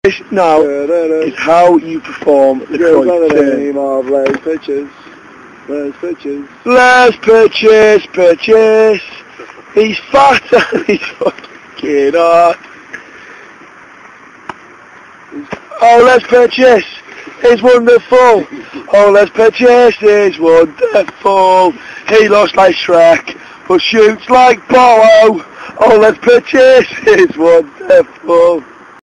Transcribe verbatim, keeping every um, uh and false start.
This now is how you perform the coin turn. Of Lesley Purchase. Lesley Purchase. Let's purchase, purchase. He's fat and he's fucking hot. Oh, let's purchase. It's wonderful. Oh, let's purchase. It's wonderful. He looks like Shrek, but shoots like Polo. Oh, let's purchase. It's wonderful.